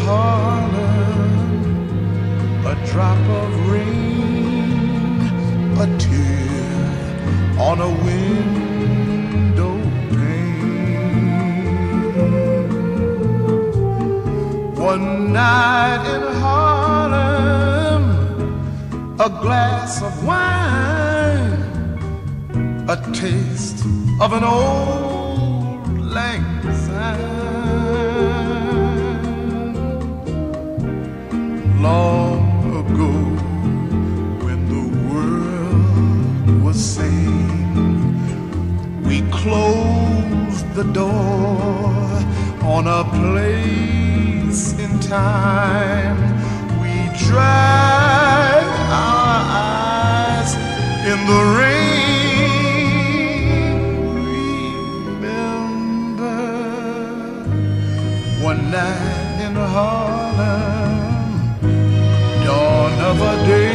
Harlem, a drop of rain, a tear on a window pane. One night in Harlem, a glass of wine, a taste of an old lang syne. Long ago, when the world was sane, we closed the door on a place in time. We dried our eyes in the rain. Remember one night in Harlem, dawn of a day